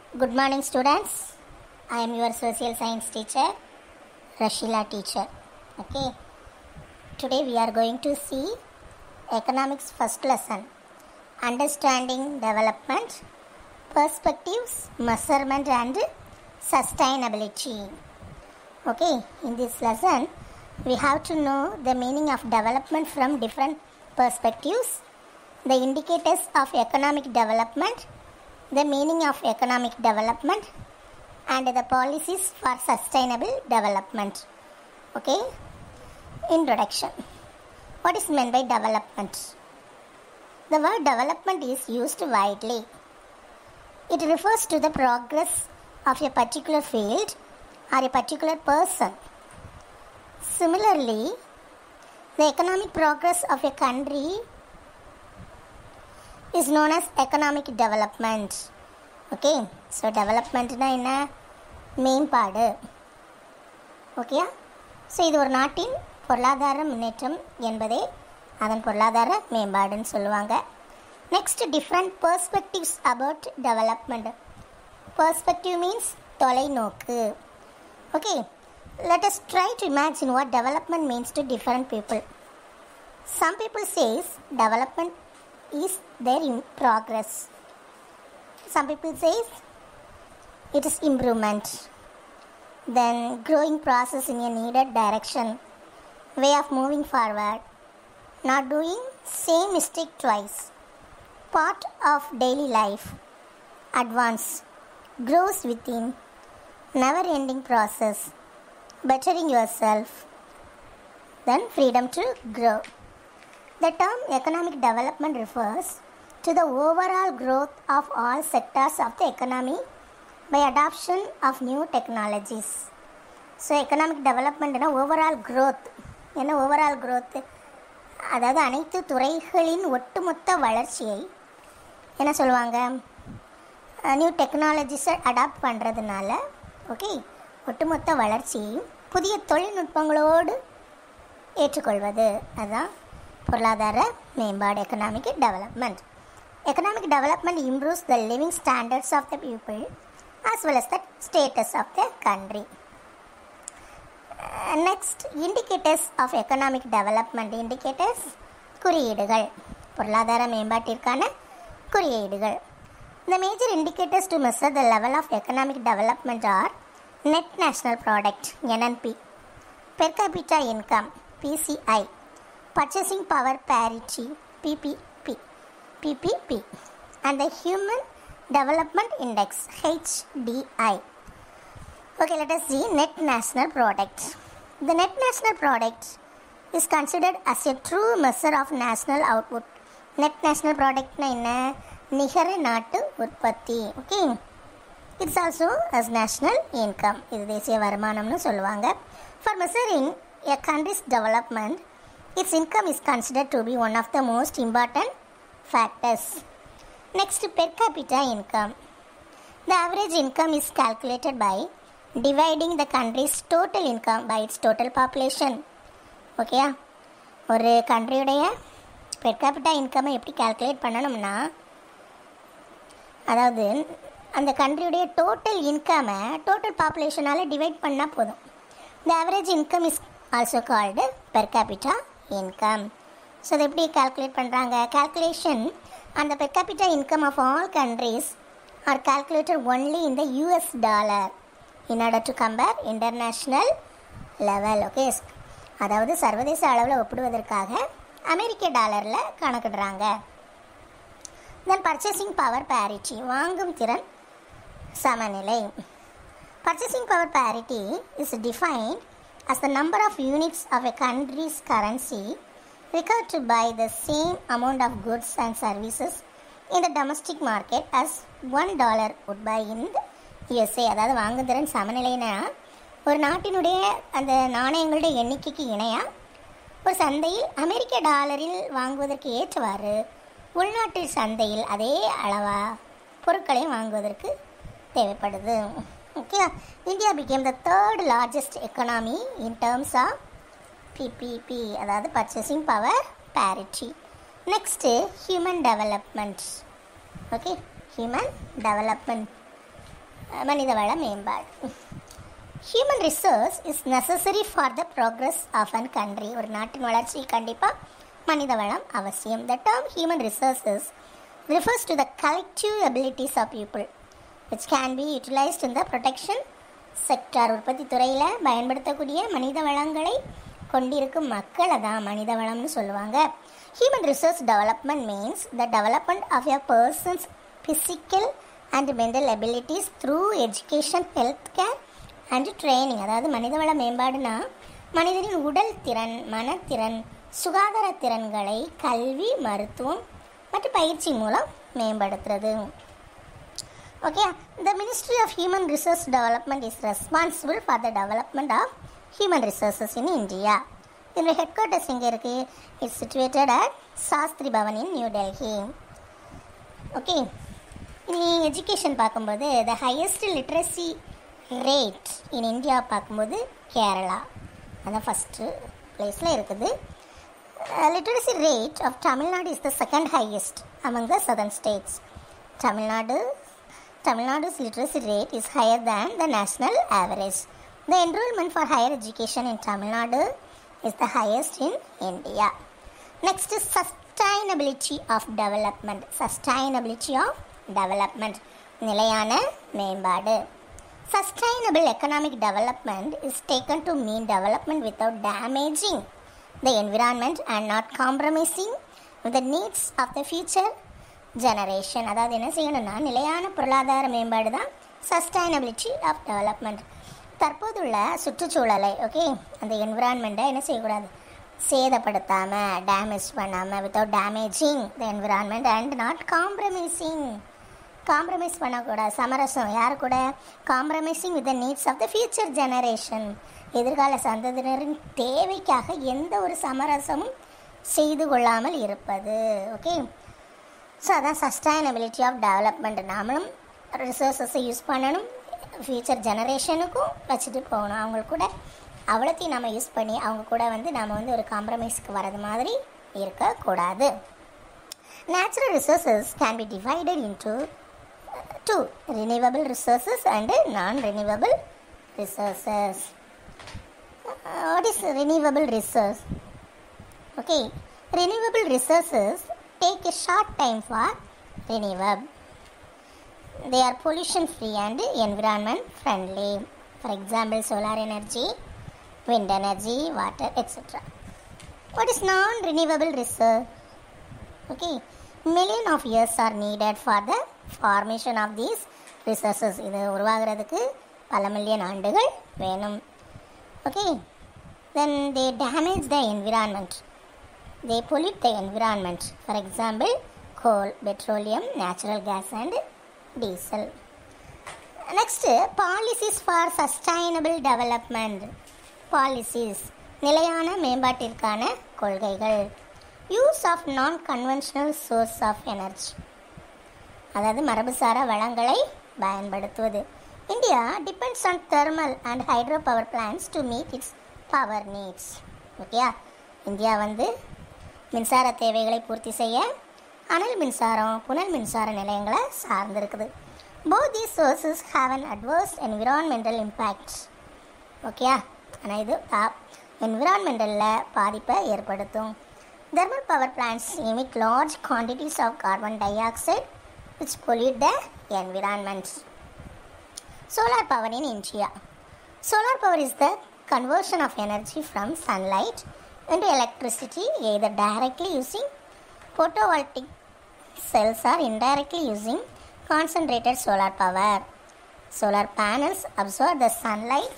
Good morning, students. I am your social science teacher, Rashila teacher. Okay. Today we are going to see economics first lesson, understanding development, perspectives, measurement and sustainability. Okay. In this lesson, we have to know the meaning of development from different perspectives, the indicators of economic development, the meaning of economic development and the policies for sustainable development. Okay. Introduction. What is meant by development? The word development is used widely. It refers to the progress of a particular field or a particular person. Similarly, the economic progress of a country is known as economic development. Okay, so development na என்ன மேம்பாடு. ஓகேயா? So இது ஒரு நாட்டின் பொருளாதார முன்னேற்றம் என்பதே அதன் பொருளாதார மேம்பாடுன்னு சொல்லுவாங்க. Next different perspectives about development. Perspective means தொலைநோக்கு. Okay, let us try to imagine what development means to different people. Some people says development is there in progress. Some people says it is improvement, then growing process in a needed direction, way of moving forward, not doing same mistake twice, part of daily life, advance, grows within, never ending process, bettering yourself, then freedom to grow. The term economic development refers to the overall growth of all sectors of the economy by adoption of new technologies. So economic development is overall growth. என்ன overall growth? அதாவது அனைத்து துறைகளின் ஒட்டுமொத்த வளர்ச்சியை என்ன சொல்லுவாங்க? New டெக்னாலஜிஸை adopt பண்ணுறதுனால ஓகே ஒட்டுமொத்த வளர்ச்சியையும் புதிய தொழில்நுட்பங்களோடு ஏற்றுக்கொள்வது அதுதான் பொருளாதார மேம்பாடு. Economic development. Economic development improves the living standards of the people as well as the status of the country. Next, indicators of economic development. Indicators குறியீடுகள், பொருளாதார மேம்பாட்டிற்கான குறியீடுகள். The major indicators to measure the level of economic development are net national product (NNP), per capita income (PCI), purchasing power parity (PPP), and the human development index (HDI). Okay, let us see net national product. The net national product is considered as a true measure of national output. Net national product na enna? நிகர நாட்டு உற்பத்தி. Okay, it's also as national income. இது தேசிய வருமானம்னு சொல்லுவாங்க. For measuring a country's development, it's income is considered to be one of the most important factors. Next, per capita income. The average income is calculated by dividing the country's total income by its total population. ஓகேயா? ஒரு கண்ட்ரியுடைய per capita income எப்படி calculate பண்ணணும்னா, அதாவது அந்த கண்ட்ரியுடைய total இன்கமை total பாப்புலேஷனால் டிவைட் பண்ணால் போதும். The average income is also called per capita income. So அதை எப்படி கால்குலேட் பண்ணுறாங்க? Calculation and the per capita income of all countries are calculated only in the US dollar in order to compare international level. Okay, அதாவது சர்வதேச அளவில் ஒப்பிடுவதற்காக அமெரிக்க டாலரில் கணக்கிடுறாங்க. Then purchasing power parity, வாங்கும் திறன் சமநிலை. Purchasing power parity is defined as the number of units of a country's currency required to buy the same amount of goods and services in the domestic market as $1 would buy in the USA. அதாவது வாங்குதிறன் சமநிலைனா ஒரு நாட்டினுடைய அந்த நாணயங்களுடைய எண்ணிக்கைக்கு இணையாக ஒரு சந்தையில் அமெரிக்க டாலரில் வாங்குவதற்கு ஏற்றவாறு உள்நாட்டு சந்தையில் அதே அளவா பொருட்களையும் வாங்குவதற்கு தேவைப்படுது. Okay, India became the third largest economy in terms of PPP, அதாவது purchasing power parity. Next, human development. Okay, human development. மனிதவள மேம்பாடு. Human resource is necessary for the progress of an country. ஒரு நாட்டின் வளர்ச்சி கண்டிப்பாக மனித வளம் அவசியம். The term human resources refers to the collective abilities of people which can be utilized in the protection sector. உற்பத்தி துறையில் பயன்படுத்தக்கூடிய மனித வளங்களை கொண்டிருக்கும் மக்களை தான் மனித வளம்னு சொல்லுவாங்க. Human resource development means the development of a person's physical and mental abilities through education, health care and training. அதாவது மனிதவள மேம்பாடுனா மனிதனின் உடல் திறன், மனத்திறன், சுகாதார திறன்களை கல்வி, மருத்துவம் மற்றும் பயிற்சி மூலம் மேம்படுத்துறது. Okay, the ministry of human resource development is responsible for the development of human resources in India. இதனுடைய ஹெட் குவார்ட்டர்ஸ் எங்கே இருக்குது? It's situated at Shastri Bhavan in New Delhi. Okay, இனி எஜுகேஷன் பார்க்கும்போது the highest literacy rate in India பார்க்கும்போது கேரளா அதான் first பிளேஸில் இருக்குது. Literacy rate of Tamil Nadu is the second highest among the southern states. Tamil Nadu's literacy rate is higher than the national average. The enrollment for higher education in Tamil Nadu is the highest in India. Next is sustainability of development. Sustainability of development. நிலையான மேம்பாடு. Sustainable economic development is taken to mean development without damaging the environment and not compromising with the needs of the future generation. அதாவது என்ன செய்யணும்னா நிலையான பொருளாதார மேம்பாடு தான் sustainability of development. தற்போதுள்ள சுற்றுச்சூழலை ஓகே அந்த என்விரான்மெண்ட்டை என்ன செய்யக்கூடாது, சேதப்படுத்தாமல், டேமேஜ் பண்ணாமல், without damaging the environment and not compromising. Compromise பண்ணக்கூடாது, சமரசம் யார் கூட, compromising with the needs of the future generation. எதிர்கால சந்ததியினரின் தேவைக்காக எந்த ஒரு சமரசமும் செய்து கொள்ளாமல் இருப்பது. ஓகே, ஸோ அதான் சஸ்டைனபிலிட்டி ஆஃப் டெவலப்மெண்ட். நாமளும் ரிசோர்ஸஸை யூஸ் பண்ணணும், ஃபியூச்சர் ஜெனரேஷனுக்கும் வச்சுட்டு போகணும். அவங்க கூட அவ்வளோத்தையும் நம்ம யூஸ் பண்ணி அவங்க கூட நாம் ஒரு காம்ப்ரமைஸ்க்கு வர்றது மாதிரி இருக்கக்கூடாது. Natural resources can be divided into two, renewable resources and non-renewable resources. What is renewable resource? Okay, renewable resources take a short time for renewal. They are pollution free and environment friendly. For example, solar energy, wind energy, water, etc. What is non-renewable resource? Okay, million of years are needed for the formation of these resources. இது உருவாகிறதுக்கு பல million ஆண்டுகள் வேணும். Okay, then they damage the environment. They pollute the environment. For example, coal, petroleum, natural gas and diesel. Next, policies for sustainable development. Policies, நிலையான மேம்பாட்டிற்கான கொள்கைகள். Use of non conventional source of energy, அதாவது மரபுசாரா வளங்களை பயன்படுத்துவது. India depends on thermal and hydro power plans to meet its power needs. ஓகேயா, India மின்சார தேவைகளை பூர்த்தி செய்ய அனல் மின்சாரம், புனல் மின்சார நிலையங்களை சார்ந்திருக்குது. Both these sources have an adverse environmental impact. ஓகேயா, ஆனால் இது என்விரான்மெண்டலில் பாதிப்பை ஏற்படுத்தும். Thermal power plants emit large quantities of carbon dioxide which pollute the environment. Solar power in India. Solar power is the conversion of energy from sunlight into electricity either directly using photovoltaic cells or indirectly using concentrated solar power. Solar panels absorb the sunlight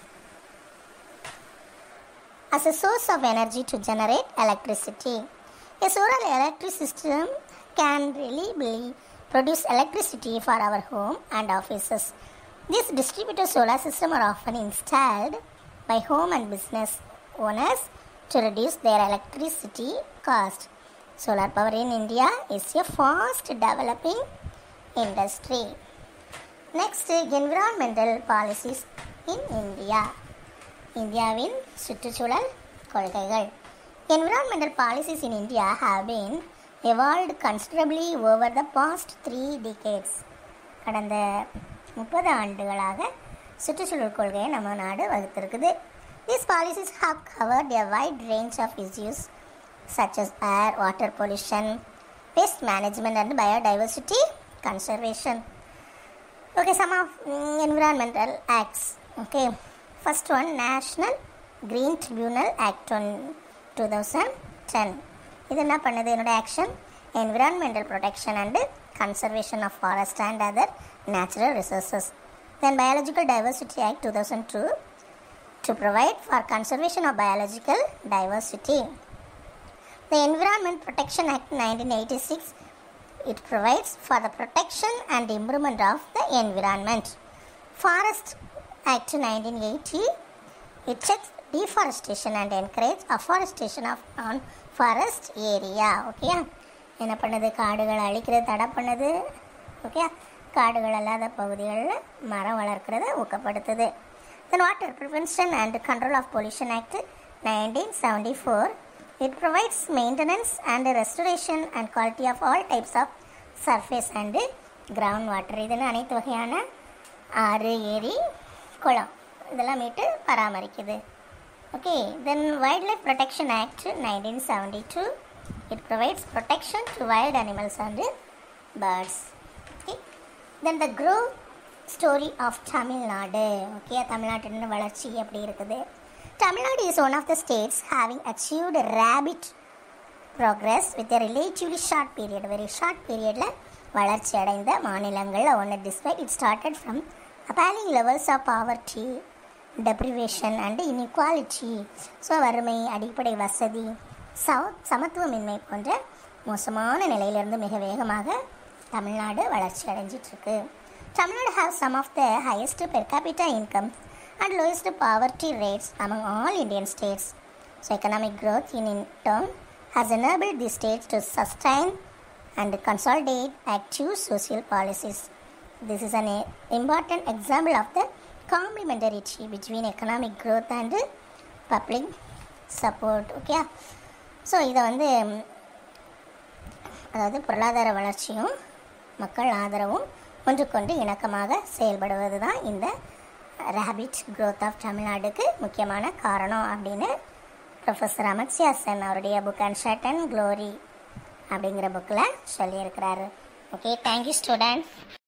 as a source of energy to generate electricity. A solar electric system can reliably produce electricity for our home and offices. These distributed solar systems are often installed by home and business owners to reduce their electricity cost. Solar power in India is a fast developing industry. Next, environmental policies in India. இந்தியாவின் சுற்றுச்சூழல் கொள்கைகள். Environmental policies in India have been evolved considerably over the past 3 decades. கடந்த 30 ஆண்டுகளாக சுற்றுச்சூழல் கொள்கையை நம்ம நாடு வகுத்திருக்குது. These policies have covered a wide range of issues such as air, water pollution, waste management and biodiversity conservation. Okay, some of environmental acts. Okay, first one, National Green Tribunal Act 2010. இது என்ன பண்ணுது? என்னோட action environmental protection and conservation of forest and other natural resources. Then Biological Diversity Act 2002 to provide for conservation of biological diversity. The Environment Protection Act 1986, it provides for the protection and improvement of the environment. Forest Act 1980, it checks deforestation and encourages afforestation of on forest area. Okay, என்ன பண்ணுது? காடுகளை அழிக்கிறது தடை பண்ணுது. Okay, காடுகள் அல்லாத பகுதிகளில் மரம் வளர்க்கிறது ஊக்கப்படுத்துது. Then Water Prevention and Control of Pollution Act 1974, it provides maintenance and restoration and quality of all types of surface and ground water. இதுன்னு அனைத்து வகையான ஆறு, ஏரி, குளம் இதெல்லாம் மீட்டு பராமரிக்குது. Okay, then Wildlife Protection Act 1972, it provides protection to wild animals and birds. Okay, then the growth story of Tamil Nadu. Okay, Tamil Nadu வளர்ச்சி எப்படி இருக்குது? Tamil Nadu is one of the states having achieved rapid progress with a relatively short period. Very short periodல வளர்ச்சி அடைந்த மாநிலங்கள்ல ஒன்று. Despite it started from appalling levels of poverty, deprivation and inequality. So வறுமை, அடிப்படை வசதி, சமத்துவமின்மை போன்ற மோசமான நிலையிலிருந்து மிக வேகமாக தமிழ்நாடு வளர்ச்சி அடைஞ்சிட்ருக்கு. Tamil Nadu has some of the highest per capita income and lowest poverty rates among all Indian states. So economic growth in turn has enabled the states to sustain and consolidate active social policies. This is an important example of the complementarity between economic growth and public support. Okay, so இதை அதாவது பொருளாதார வளர்ச்சியும் மக்கள் ஆதரவும் ஒன்றுக்கொண்டு இணக்கமாக செயல்படுவது தான் இந்த ரேபிட் growth ஆஃப் தமிழ்நாடுக்கு முக்கியமான காரணம் அப்படின்னு ப்ரொஃபஸர் அமர்த்யா சென் அவருடைய புக் அன்சர்டன் க்ளோரி அப்படிங்கிற புக்கில் சொல்லியிருக்கிறாரு. Okay, thank you students.